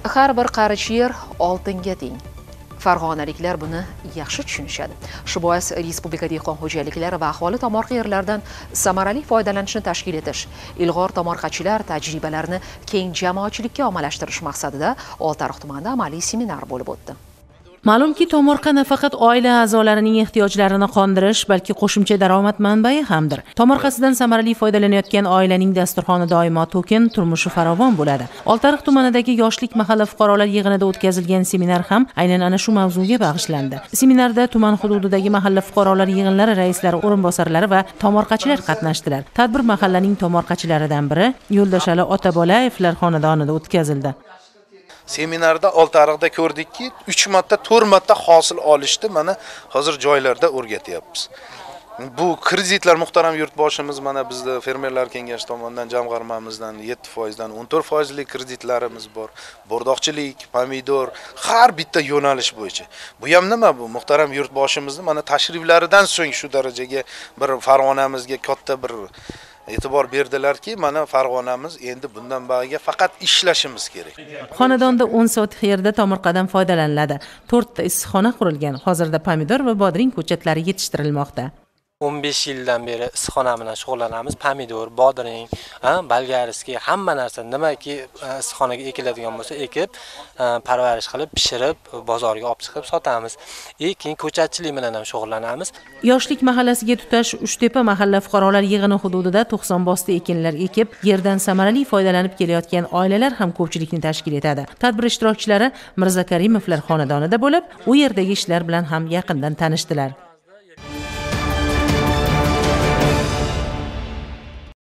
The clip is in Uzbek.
Har bir qarich yer oltinga teng. Farg'onaliklar buni yaxshi tushunishadi. Shu bois Respublika dehqon xo'jaliklari va aholi tomorqa yerlaridan samarali foydalanishni tashkil etish, ilg'or tomorqachilar tajribalarini keng jamoatchilikka ommalashtirish maqsadida Oltiariq tumanida amaliy seminar bo'lib o'tdi. Ma'lumki, tomorqa nafaqat oila a'zolarining ehtiyojlarini qondirish, balki qo'shimcha daromad manbai hamdir. Tomorqasidan samarali foydalanayotgan oilaning dasturxoni doimo to'kin, turmushi farovon bo'ladi. Oltiariq tumanidagi yoshlik mahalla fuqarolar yig'inida o'tkazilgan seminar ham aynan ana shu mavzuga bag'ishlandi. Seminarda tuman hududidagi mahalla fuqarolar yig'inlari raislari, o'rinbosarlari va tomorqachilar qatnashdilar. Tadbir mahallaning tomorqachilaridan biri Yo'ldashali Otabolayevlar xonadonida o'tkazildi. Seminarda Oltiariqda ko'rdikki, 3 marta, 4 marta hosil olishni mana hozir joylarda o'rgatyapmiz. Bu kreditlar muhtaram yurtboshimiz mana bizda fermerlar kengashi tomonidan jamg'armamizdan 7% dan 14% lik kreditlarimiz bor. Bo'rdoqchilik, pomidor, har bitta yo'nalish bo'yicha. Bu ham nima bu? Muhtaram yurtboshimizni mana tashriflaridan so'ng shu darajaga bir Farg'onamizga katta bir e'tibor berdilarki, mana Farg'onamiz endi bundan ba'giga faqat ishlashimiz kerak. Xonadonda 10 sotik yerda tomorqadan foydalaniladi. 4 ta issiqxona qurilgan. Hozirda pomidor va bodring ko'chatlari yetishtirilmoqda. 15 yildan beri issiqxona bilan shug'ullanamiz. Pomidor, bodring, bolgariskiy hamma narsa nimaki issiqxonaga ekiladigan bo'lsa ekib, parvarish qilib, pishirib, bozorga olib chiqib sotamiz. Keyin ko'chatchilik bilan ham shug'ullanamiz. Yoshlik mahallasiga tutash Uchtepa mahalla fuqarolar yig'ini hududida 90 bosti ekinlar ekib, yerdan samarali foydalanib kelayotgan oilalar ham ko'pchilikni tashkil etadi. Tadbir ishtirokchilari Mirza Karimovlar xonadonida bo'lib, u yerdagi ishlar bilan ham yaqindan tanishdilar.